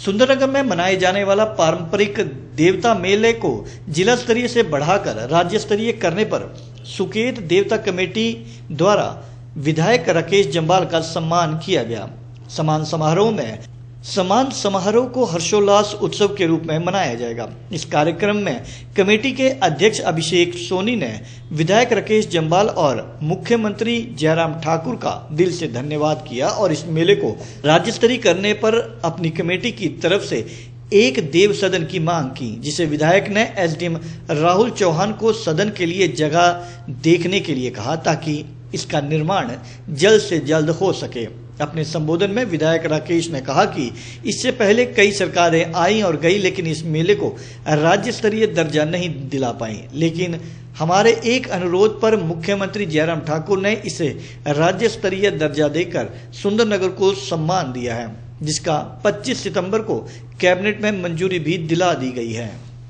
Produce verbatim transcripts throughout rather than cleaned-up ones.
सुंदरनगर में मनाए जाने वाला पारंपरिक देवता मेले को जिला स्तरीय से बढ़ाकर राज्य स्तरीय करने पर सुकेत देवता कमेटी द्वारा विधायक राकेश जम्वाल का सम्मान किया गया। सम्मान समारोह में सम्मान समारोह को हर्षोल्लास उत्सव के रूप में मनाया जाएगा। इस कार्यक्रम में कमेटी के अध्यक्ष अभिषेक सोनी ने विधायक राकेश जम्वाल और मुख्यमंत्री जयराम ठाकुर का दिल से धन्यवाद किया और इस मेले को राज्य स्तरीय करने पर अपनी कमेटी की तरफ से एक देव सदन की मांग की, जिसे विधायक ने एसडीएम राहुल चौहान को सदन के लिए जगह देखने के लिए कहा ताकि इसका निर्माण जल्द से जल्द हो सके। अपने संबोधन में विधायक राकेश ने कहा कि इससे पहले कई सरकारें आई और गई, लेकिन इस मेले को राज्य स्तरीय दर्जा नहीं दिला पाई, लेकिन हमारे एक अनुरोध पर मुख्यमंत्री जयराम ठाकुर ने इसे राज्य स्तरीय दर्जा देकर सुंदरनगर को सम्मान दिया है, जिसका पच्चीस सितंबर को कैबिनेट में मंजूरी भी दिला दी गई है।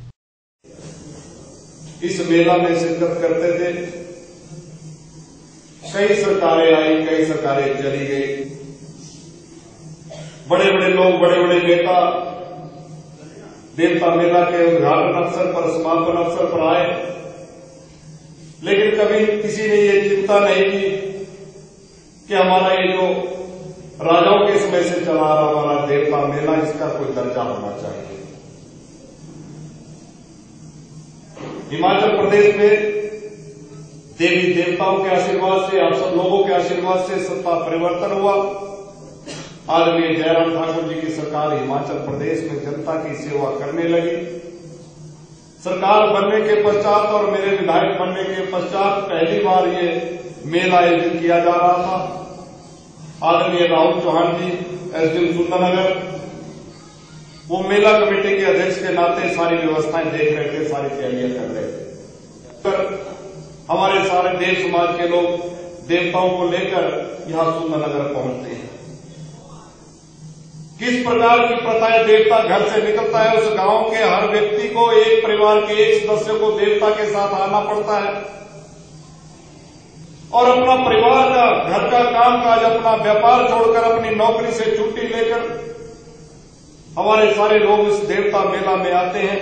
इस मेला में शिरकत करते थे, कई सरकारें आई, कई सरकारें चली गई, बड़े बड़े लोग, बड़े बड़े नेता देवता मेला के उद्घाटन अवसर पर, समापन अवसर पर आए, लेकिन कभी किसी ने ये चिंता नहीं की कि हमारा ये जो राजाओं के समय से चला रहा हमारा देवता मेला, इसका कोई दर्जा होना चाहिए। हिमाचल प्रदेश में देवी देवताओं के आशीर्वाद से, आप सब लोगों के आशीर्वाद से सत्ता परिवर्तन हुआ। आदरणीय जयराम ठाकुर जी की सरकार हिमाचल प्रदेश में जनता की सेवा करने लगी। सरकार बनने के पश्चात और मेरे विधायक बनने के पश्चात पहली बार ये मेला आयोजित किया जा रहा था। आदरणीय राहुल चौहान जी एसडीएम सुंदरनगर, वो मेला कमेटी के अध्यक्ष के नाते सारी व्यवस्थाएं देख रहे थे, सारी तैयारियां कर रहे थे। हमारे सारे देव समाज के लोग देवताओं को लेकर यहां सुंदरनगर पहुंचते हैं। किस प्रकार की प्रथा है, देवता घर से निकलता है, उस गांव के हर व्यक्ति को, एक परिवार के एक सदस्य को देवता के साथ आना पड़ता है और अपना परिवार का, घर का काम काज, अपना व्यापार छोड़कर, अपनी नौकरी से छुट्टी लेकर हमारे सारे लोग इस देवता मेला में आते हैं।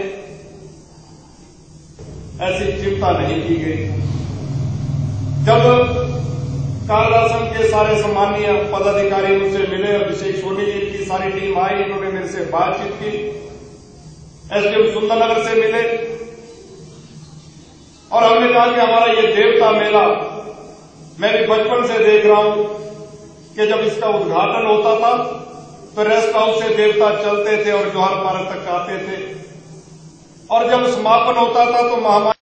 ऐसी चिंता नहीं की गई। जब काला संघ के सारे सम्मानीय पदाधिकारी मुझसे मिले, अभिषेक सोनी जी की सारी टीम आई, इन्होंने मेरे से बातचीत की, एसडीएम सुंदरनगर से मिले और हमने कहा कि हमारा ये देवता मेला, मैं भी बचपन से देख रहा हूं कि जब इसका उद्घाटन होता था तो रेस्ट हाउस से देवता चलते थे और जौहर पार्क तक आते थे, और जब समापन होता था तो महामारी